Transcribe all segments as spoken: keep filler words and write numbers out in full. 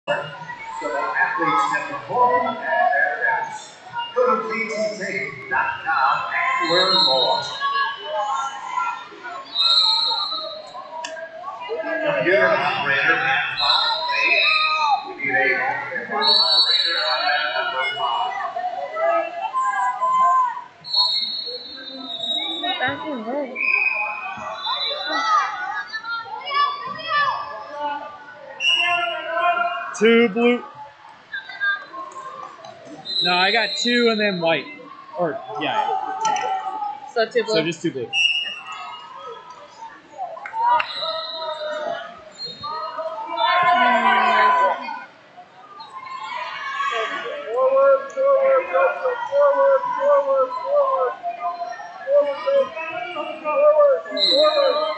So that athletes can perform at their best. Go to P T T dot com and learn more. Computer operator at five eight. We need a computer operator at number five. Back in red. Two blue. No, I got two and then white. Or, yeah. So two blue. So just two blue. Forward, forward, forward, forward, forward, forward. Forward, forward, forward.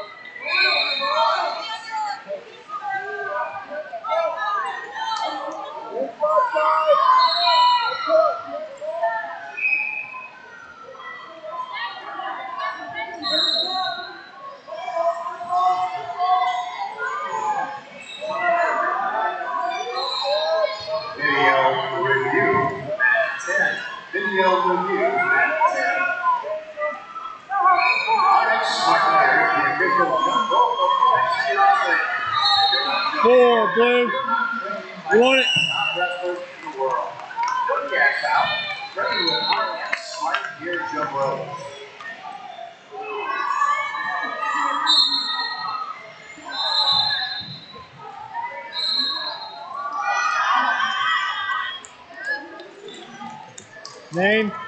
Video review at ten. Video review at ten. Our next smart player, the official jump rope of Mexican wrestling. Four blue. You want it? Top wrestlers in the world. Don't gas out. Ready with our next smart gear jump rope. Name?